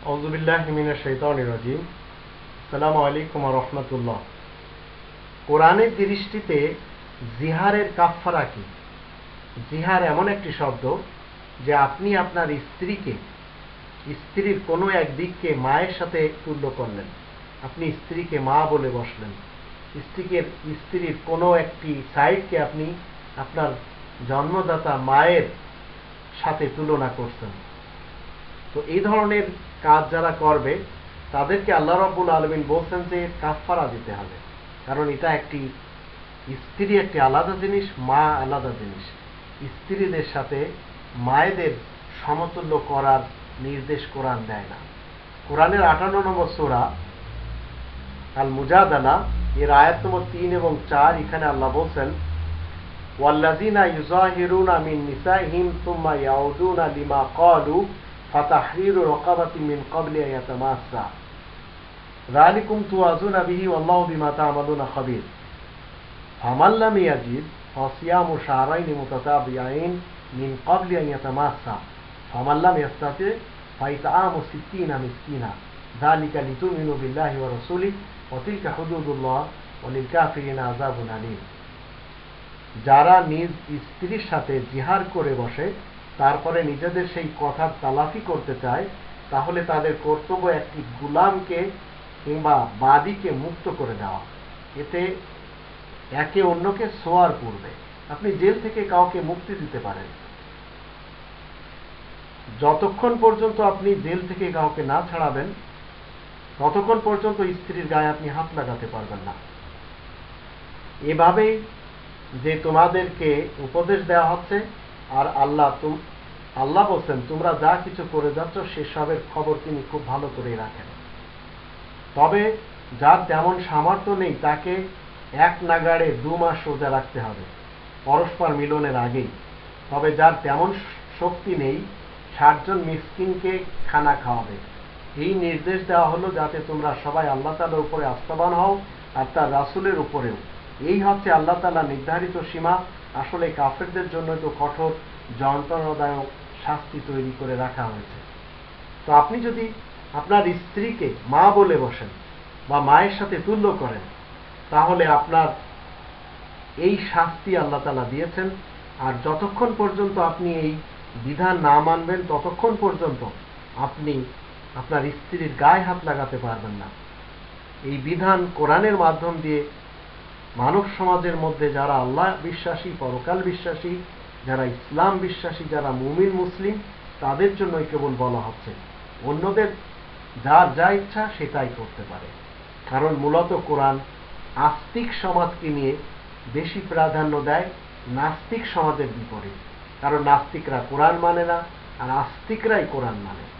আউযুবিল্লাহি মিনাশ শাইতানির রাজিম। আসসালামু আলাইকুম ওয়া রাহমাতুল্লাহ। কোরআনের দৃষ্টিতে জিহারের কাফফারা কি? জিহার এমন একটি শব্দ যে আপনি আপনার স্ত্রীর কোনো এক দিককে মায়ের সাথে তুল্য করলেন। আপনি স্ত্রীকে মা বলে বসলেন। স্ত্রীর কোনো একটি সাইডকে আপনি আপনার জন্মদাতা মায়ের সাথে তুলনা করছেন। তো এই ধরনের কাজ যারা করবে তাদেরকে আল্লাহ রাব্বুল আলামিন বলছেন যে কাফফারা দিতে হবে। কারণ এটা স্ত্রী একটি আলাদা জিনিস, মা আলাদা জিনিস। স্ত্রীদের সাথে মায়েদের সমতুল্য করার নির্দেশ কোরআন দেয় না। কোরআনের 58 নম্বর সূরা আল মুজাদালা এর আয়াত নম্বর 3 এবং 4, এখানে আল্লাহ বলছেন, ওয়াল্লাযিনা ইউযাহিরুনা মিন নিসাইহিম সুম্মা ইয়াউদুনা লিমা ক্বালু ফাতাহরিরু রাকাবাতিন মিন ক্বাবলি আন ইয়াতামাসসা যালিকুম তুআযুনা বিহি ওয়াল্লাহু বিমা তা'মালুনা খাবীর ফামান লাম ইয়াজিদ ফাসিয়ামু শাহরাইন মুতাতাবিআইন মিন ক্বাবলি আন ইয়াতামাসসা ফামান লাম ইয়াস্তাতি ফাইতআমু সিত্তিনা মিসকিনা যালিকা লিতুমিনু বিল্লাহি ওয়া রাসূলিহি ওয়া তিলকা হুদুদুল্লাহ ওয়া লিল কাফিরিনা আযাবুন আলীম। যারা নিজ স্ত্রীর সাথে জিহার করে বসে তারপরে নিজেদের সেই কথার তালাফি করতে চায়, তাহলে তাদের কর্তব্য একটি গোলামকে কিংবা বাদীকে মুক্ত করে দেওয়া। এতে একে অন্যকে ছোঁয়ার পূর্বে আপনি জেল থেকে কাউকে মুক্তি দিতে পারেন। যতক্ষণ পর্যন্ত আপনি জেল থেকে কাউকে না ছাড়াবেন ততক্ষণ পর্যন্ত স্ত্রীর গায়ে আপনি হাত লাগাতে পারবেন না। এভাবেই যে তোমাদেরকে উপদেশ দেওয়া হচ্ছে, আর আল্লাহ বলছেন তোমরা যা কিছু করে যাচ্ছ সেসবের খবর তিনি খুব ভালো করে রাখেন। তবে যার তেমন সামর্থ্য নেই তাকে এক নাগাড়ে 2 মাস রোজা রাখতে হবে পরস্পর মিলনের আগেই। তবে যার তেমন শক্তি নেই 60 জন মিসকিনকে খানা খাওয়াবে। এই নির্দেশ দেওয়া হলো যাতে তোমরা সবাই আল্লাহ তাআলার উপরে আস্থাবান হও আর তার রাসূলের উপরেও। এই হচ্ছে আল্লাহ তাআলা নির্ধারিত সীমা। আসলে কাফেরদের জন্য তো কঠোর যন্ত্রণাদায়ক শাস্তি তৈরি করে রাখা হয়েছে। তো আপনি যদি আপনার স্ত্রীকে মা বলে বসেন বা মায়ের সাথে তুল্য করেন, তাহলে আপনার এই শাস্তি আল্লাহ তাআলা দিয়েছেন। আর যতক্ষণ পর্যন্ত আপনি এই বিধান না মানবেন ততক্ষণ পর্যন্ত আপনি আপনার স্ত্রীর গায়ে হাত লাগাতে পারবেন না। এই বিধান কোরআনের মাধ্যম দিয়ে মানব সমাজের মধ্যে যারা আল্লাহ বিশ্বাসী, পরকাল বিশ্বাসী, যারা ইসলাম বিশ্বাসী, যারা মুমিন মুসলিম, তাদের জন্যই কেবল বলা হচ্ছে। অন্যদের যার যা ইচ্ছা সেটাই করতে পারে। কারণ মূলত কোরআন আস্তিক সমাজকে নিয়ে বেশি প্রাধান্য দেয় নাস্তিক সমাজের বিপরীত। কারণ নাস্তিকরা কোরআন মানে না, আর আস্তিকরাই কোরআন মানে।